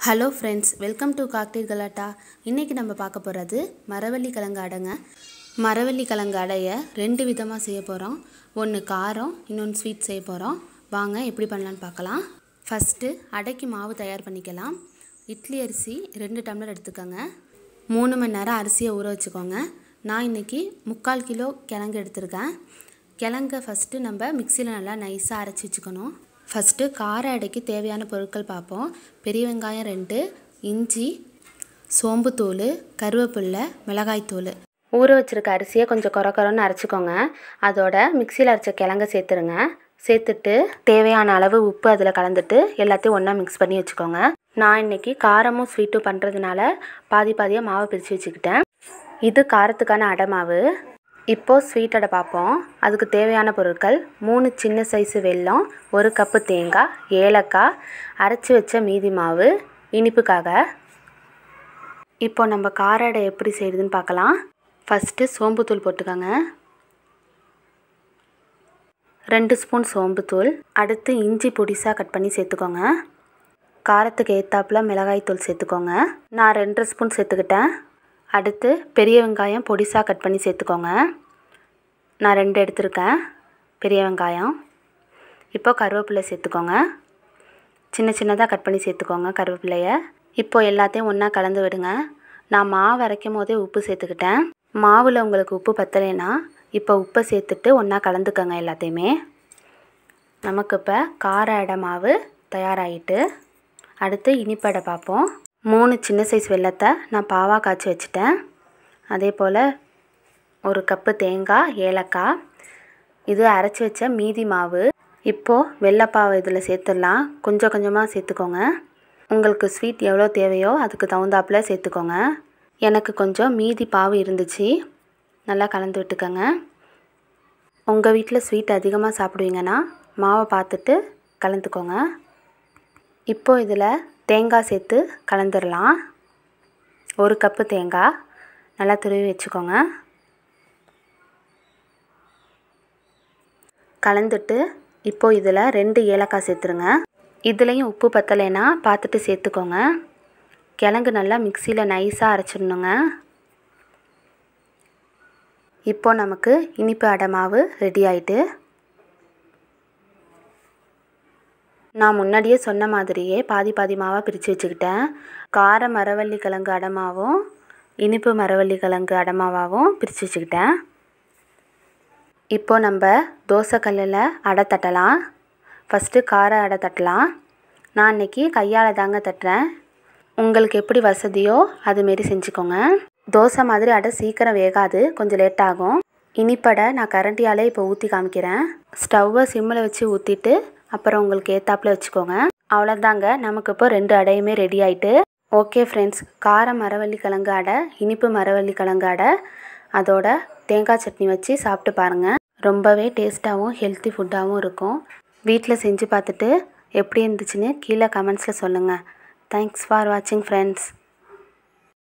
Hello friends, welcome to cocktail Galatta. இன்றைக்கி நம்ம பார்க்க போகிறது மரவள்ளி கிழங்கு அடைங்க. மரவள்ளி கிழங்கு அடையை 2 விதமாக செய்ய போகிறோம். ஒன்று காரம், இன்னொன்று ஸ்வீட் செய்ய போகிறோம். வாங்க எப்படி பண்ணலான்னு பார்க்கலாம். ஃபஸ்ட்டு அடைக்கு மாவு தயார் பண்ணிக்கலாம். இட்லி அரிசி 2 டம்ளர் எடுத்துக்கோங்க. 3 மணி நேரம் அரிசியை ஊற வச்சுக்கோங்க. நான் இன்றைக்கி 3/4 கிலோ கிழங்கு எடுத்திருக்கேன். கிழங்கை ஃபஸ்ட்டு நம்ம மிக்சியில் நல்லா நைஸாக அரைச்சி வச்சுக்கணும். ஃபஸ்ட்டு கார அடைக்கு தேவையான பொருட்கள் பார்ப்போம். பெரிய வெங்காயம் 2, இஞ்சி, சோம்புத்தூள், கருவேப்பில்லை, மிளகாய்த்தூள். ஊற வச்சுருக்க அரிசியை கொஞ்சம் கொரன்னு அரைச்சிக்கோங்க. அதோட மிக்சியில் அரைச்ச கிழங்க சேர்த்துருங்க. சேர்த்துட்டு தேவையான அளவு உப்பு அதில் கலந்துட்டு எல்லாத்தையும் ஒன்றா மிக்ஸ் பண்ணி வச்சுக்கோங்க. நான் இன்றைக்கி காரமும் ஸ்வீட்டும் பண்ணுறதுனால பாதியாக மாவு பிரித்து வச்சுக்கிட்டேன். இது காரத்துக்கான அடை மாவு. இப்போது ஸ்வீட் அடை பார்ப்போம். அதுக்கு தேவையான பொருட்கள் 3 சின்ன சைஸு வெல்லம், 1 கப்பு தேங்காய், ஏலக்காய், அரைச்சி வச்ச மீதி மாவு, இனிப்புக்காக. இப்போ நம்ம கார அடை எப்படி செய்யுதுன்னு பார்க்கலாம். ஃபஸ்ட்டு சோம்புத்தூள் போட்டுக்கோங்க. 2 ஸ்பூன் சோம்புத்தூள். அடுத்து இஞ்சி பொடிசாக கட் பண்ணி சேர்த்துக்கோங்க. காரத்துக்கு ஏற்றாப்புல மிளகாய்த்தூள் சேர்த்துக்கோங்க. நான் 2 ஸ்பூன் சேர்த்துக்கிட்டேன். அடுத்து பெரிய வெங்காயம் பொடிசாக கட் பண்ணி சேர்த்துக்கோங்க. நான் 2 எடுத்திருக்கேன் பெரிய வெங்காயம். இப்போ கருவேப்பிலை சேர்த்துக்கோங்க. சின்னதாக கட் பண்ணி சேர்த்துக்கோங்க கருவேப்பிலையை. இப்போது எல்லாத்தையும் ஒன்றா கலந்து விடுங்க. நான் மாவு அரைக்கும் போதே உப்பு சேர்த்துக்கிட்டேன். மாவில் உங்களுக்கு உப்பு பத்தலைன்னா இப்போ உப்பை சேர்த்துட்டு ஒன்றா கலந்துக்கோங்க எல்லாத்தையுமே. நமக்கு இப்போ கார அடை மாவு தயாராகிட்டு. அடுத்து இனிப்படை பார்ப்போம். 3 சின்ன சைஸ் வெல்லத்தை நான் பாவாக காய்ச்சி வச்சுட்டேன். அதே போல் 1 கப்பு தேங்காய், ஏலக்காய், இது அரைச்சி வச்ச மீதி மாவு. இப்போது வெள்ளைப்பாவை இதில் சேர்த்துடலாம். கொஞ்சமாக சேர்த்துக்கோங்க. உங்களுக்கு ஸ்வீட் எவ்வளோ தேவையோ அதுக்கு தகுந்தாப்புல சேர்த்துக்கோங்க. எனக்கு கொஞ்சம் மீதி பாவு இருந்துச்சு. நல்லா கலந்து விட்டுக்கோங்க. உங்கள் வீட்டில் ஸ்வீட் அதிகமாக சாப்பிடுவீங்கன்னா மாவை பார்த்துட்டு கலந்துக்கோங்க. இப்போது இதில் தேங்காய் சேர்த்து கலந்துடலாம். 1 கப்பு தேங்காய் நல்லா துருவி வச்சுக்கோங்க. கலந்துட்டு இப்போது இதில் 2 ஏலக்காய் சேர்த்துருங்க. இதுலேயும் உப்பு பத்தலைன்னா பார்த்துட்டு சேர்த்துக்கோங்க. கிழங்கு நல்லா மிக்சியில் நைஸாக அரைச்சிடணுங்க. இப்போது நமக்கு இனிப்பு அடை மாவு ரெடி ஆகிட்டு. நான் முன்னாடியே சொன்ன மாதிரியே பாதி மாவாக பிரித்து வச்சுக்கிட்டேன். கார மரவள்ளி கிழங்கு அடமாவும் இனிப்பு மரவள்ளி கிழங்கு அடமாவும் பிரித்து வச்சுக்கிட்டேன். இப்போது நம்ம தோசைக்கல்லில் அடை தட்டலாம். ஃபஸ்ட்டு கார அடை தட்டலாம். நான் இன்றைக்கி கையால் தாங்க தட்டுறேன். உங்களுக்கு எப்படி வசதியோ அதுமாரி செஞ்சுக்கோங்க. தோசை மாதிரி அடை சீக்கிரம் வேகாது, கொஞ்சம் லேட் ஆகும். இனிப்படை நான் கரண்டியாலே இப்போ ஊற்றி காமிக்கிறேன். ஸ்டவ்வை சிம்மில் வச்சு ஊற்றிட்டு அப்புறம் உங்களுக்கு ஏற்றாப்புல வச்சுக்கோங்க. அவ்வளோதாங்க, நமக்கு இப்போ 2 அடையுமே ரெடி ஆகிட்டு. ஓகே ஃப்ரெண்ட்ஸ், கார மரவள்ளி கிழங்கு அடை, இனிப்பு மரவள்ளி கிழங்கு அடை, அதோட தேங்காய் சட்னி வச்சு சாப்பிட்டு பாருங்கள். ரொம்பவே டேஸ்ட்டாகவும் ஹெல்த்தி ஃபுட்டாகவும் இருக்கும். வீட்டில் செஞ்சு பார்த்துட்டு எப்படி இருந்துச்சுன்னு கீழே கமெண்ட்ஸில் சொல்லுங்கள். தேங்க்ஸ் ஃபார் வாட்சிங் ஃப்ரெண்ட்ஸ்.